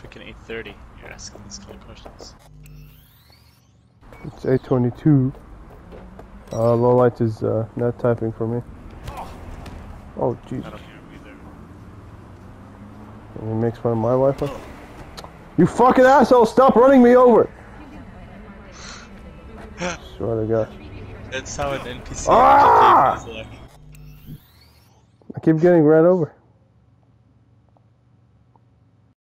freaking 8:30. You're asking these kind of questions. It's 8:22. Low light is not typing for me. Oh, jeez. I don't hear him either. He makes fun of my Wi-Fi. You fucking asshole! Stop running me over! Swear to God. That's how an NPC Ah! is like. I keep getting ran over.